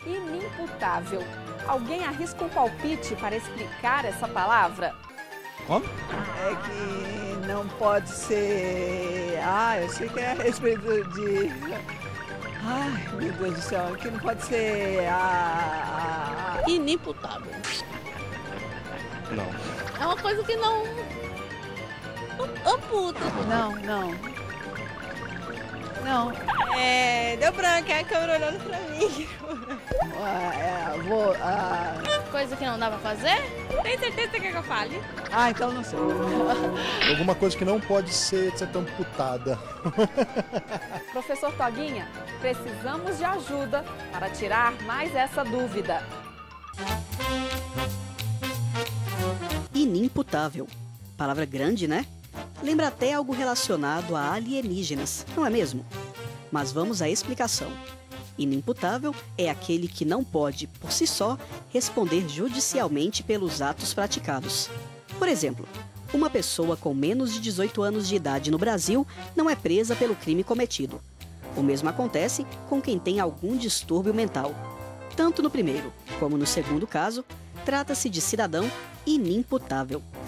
Inimputável. Alguém arrisca um palpite para explicar essa palavra? Como? É que não pode ser... eu sei que é a respeito de... Ai, meu Deus do céu, que não pode ser Inimputável. Não. É uma coisa que não amputa. Não. Deu branco, é a câmera olhando pra mim. Coisa que não dá pra fazer? Tem certeza que quer que eu fale? Então não sei. Alguma coisa que não pode ser amputada. Professor Toguinha, precisamos de ajuda para tirar mais essa dúvida. Inimputável. Palavra grande, né? Lembra até algo relacionado a alienígenas, não é mesmo? Mas vamos à explicação. Inimputável é aquele que não pode, por si só, responder judicialmente pelos atos praticados. Por exemplo, uma pessoa com menos de 18 anos de idade no Brasil não é presa pelo crime cometido. O mesmo acontece com quem tem algum distúrbio mental. Tanto no primeiro como no segundo caso, trata-se de cidadão inimputável.